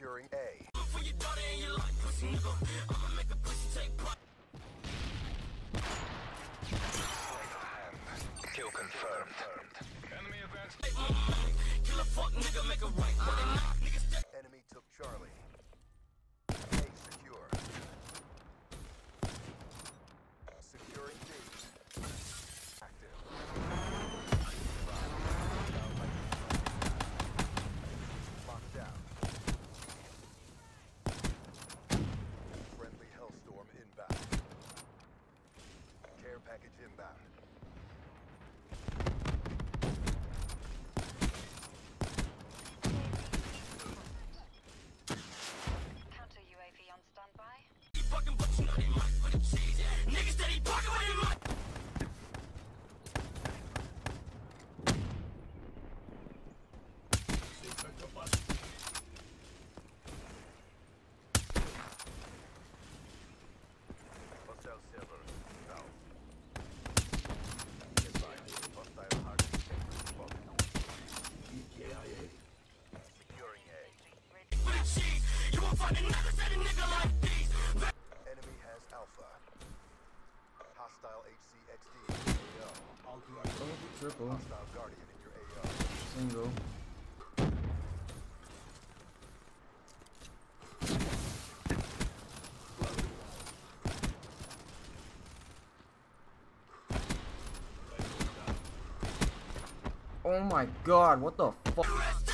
Securing A. Kill confirmed. Enemy advanced. Kill a fuck nigga, make a right. Enemy took Charlie. A secure. Securing D. Active. Locked down. Friendly Hellstorm inbound. Care package inbound. Counter UAV on standby. Niggas steady pocket with him. Hostile silver. South. Hostile hard securing A. You won't find another set of nigga like these. Enemy has Alpha. Hostile HCXD in your AO. Oh, triple. Hostile Guardian in your AO. Single. Oh my god, what the fuck?